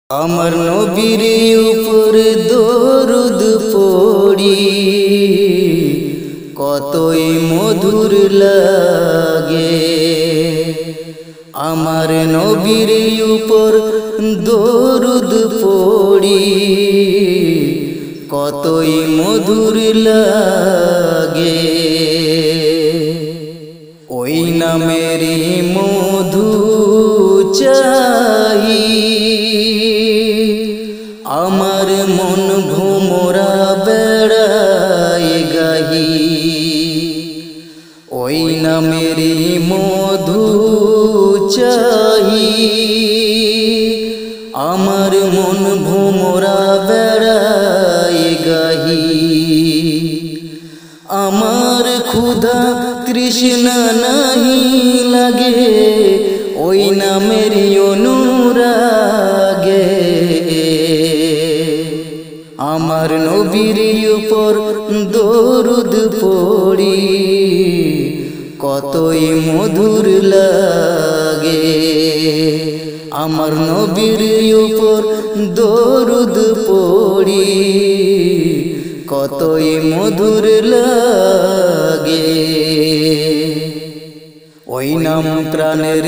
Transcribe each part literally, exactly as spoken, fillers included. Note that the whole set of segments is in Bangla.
আমার নবীর উপর দরুদ পড়ি কতই মধুর লাগে। আমার নবীর উপর দরুদ পড়ি কতই মধুর লাগে। ওই নামেরই মধু চাই আমার মন ভোমরা বেড়ায় গাহি। ওই নামেরই মধু চাই আমার মন ভোমরা বেড়ায় গাহি। আমার ক্ষুধা তৃষ্ণা নাহি লাগে ওই নামেরই অনুরাগে। আমার নবীর উপর দরুদ পড়ি কতই মধুর লাগে। আমার নবীর উপর দরুদ পড়ি কতই মধুর লাগে। ওই নাম প্রাণের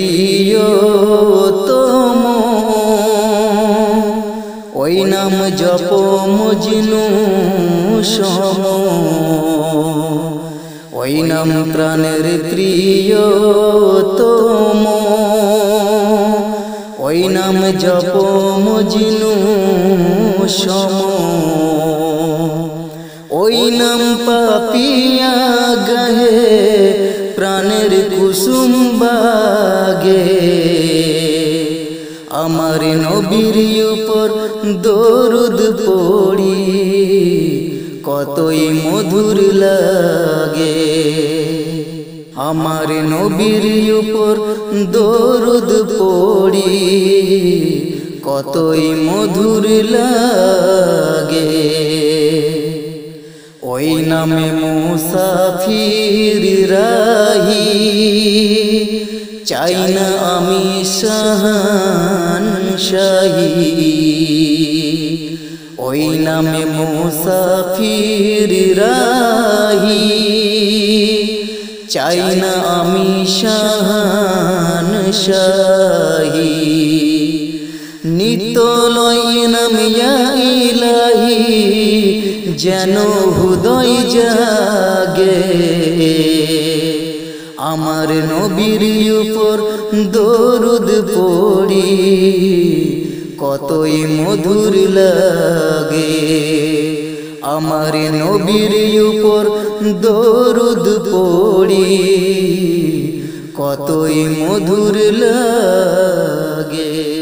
প্রিয়তম, ওই নাম জপ মজনু সম। ওই নাম প্রাণের প্রিয়তম, ওই নাম জপ মজনু সম। ওই নাম পাপিয়া গাহে প্রাণের কুসুম বাগে। আমার নবীর উপর দরুদ পড়ি কতই মধুর লাগে। আমার নবীর উপর দরুদ পড়ি কতই মধুর লাগে। ওই নামে মুসাফির রাহি চাই না আমি শাহানশাহী। ওই নামে মুসাফির রাহি চাই না আমি শাহানশাহী। নিত্য লয় নাম ইয়া ইলাহি যেন হৃদয় জাগে। আমার নবীর উপর দরুদ পড়ি কতই মধুর লাগে। আমার নবীর উপর দরুদ পড়ি কতই মধুর লাগে।